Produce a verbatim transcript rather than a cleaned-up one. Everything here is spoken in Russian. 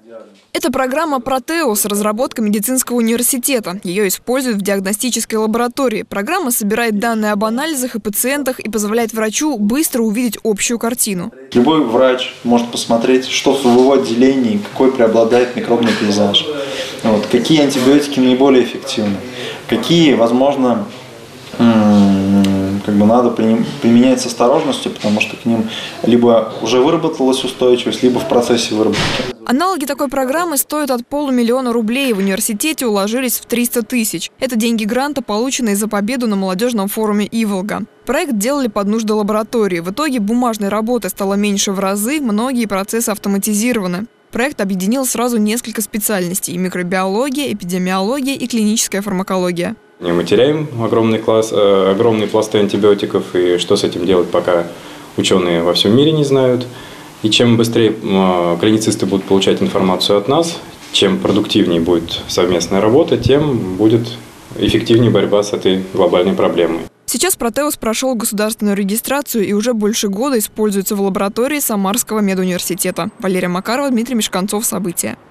Это программа «Протеус», разработка медицинского университета. Ее используют в диагностической лаборатории. Программа собирает данные об анализах и пациентах и позволяет врачу быстро увидеть общую картину. Любой врач может посмотреть, что в его отделении, какой преобладает микробный пейзаж, вот, какие антибиотики наиболее эффективны, какие, возможно, как бы надо применять с осторожностью, потому что к ним либо уже выработалась устойчивость, либо в процессе выработки. Аналоги такой программы стоят от полумиллиона рублей. В университете уложились в триста тысяч. Это деньги гранта, полученные за победу на молодежном форуме «Иволга». Проект делали под нужды лаборатории. В итоге бумажной работы стало меньше в разы, многие процессы автоматизированы. Проект объединил сразу несколько специальностей – микробиология, эпидемиология и клиническая фармакология. Мы теряем огромный класс, э, огромные пласты антибиотиков, и что с этим делать, пока ученые во всем мире не знают. И чем быстрее э, клиницисты будут получать информацию от нас, чем продуктивнее будет совместная работа, тем будет эффективнее борьба с этой глобальной проблемой. Сейчас «Протеус» прошел государственную регистрацию и уже больше года используется в лаборатории Самарского медуниверситета. Валерия Макарова, Дмитрий Мешканцов. События.